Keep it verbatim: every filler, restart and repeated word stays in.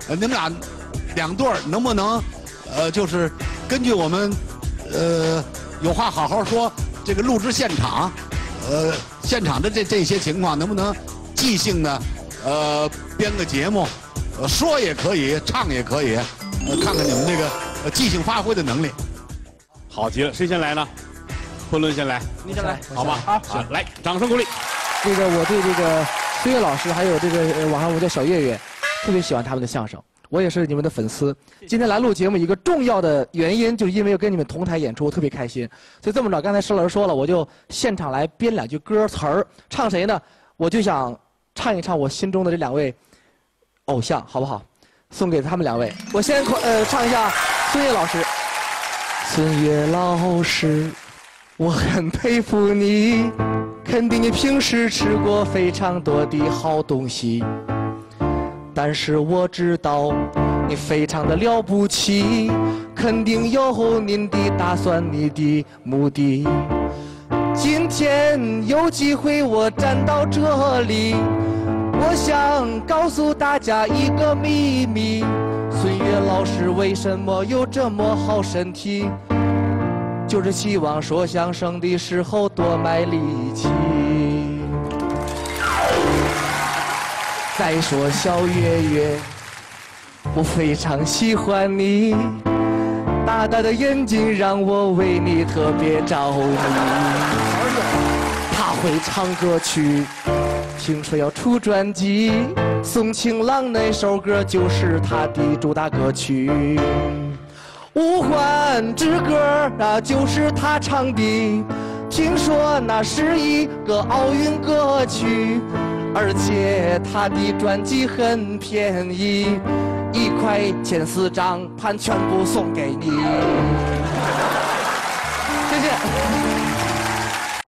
呃，你们俩两对儿能不能，呃，就是根据我们，呃，有话好好说，这个录制现场，呃，现场的这这些情况，能不能即兴的，呃，编个节目，呃，说也可以，唱也可以，呃，看看你们这个呃即兴发挥的能力。 好极了，谁先来呢？昆仑先来， 你先来， 好吧？ 好， 啊，来，掌声鼓励。 这个我对这个孙越老师还有这个呃网上我叫小岳岳，特别喜欢他们的相声。我也是你们的粉丝。今天来录节目一个重要的原因，就是因为要跟你们同台演出，我特别开心。所以这么着，刚才石老师说了，我就现场来编两句歌词儿，唱谁呢？我就想唱一唱我心中的这两位偶像，好不好？送给他们两位。我先呃唱一下孙越老师。孙越老师，我很佩服你，肯定你平时吃过非常多的好东西。但是我知道你非常的了不起，肯定有您的打算，你的目的。今天有机会我站到这里，我想告诉大家一个秘密，孙越老师为什么有这么好身体，就是希望说相声的时候多卖力气。再说小岳岳，我非常喜欢你，大大的眼睛让我为你特别着迷。他会唱歌曲，听说要出专辑，宋庆郎那首歌就是他的主打歌曲。五环之歌啊，就是他唱的，听说那是一个奥运歌曲。而且他的专辑很便宜，一块钱四张，盘全部送给你。谢谢。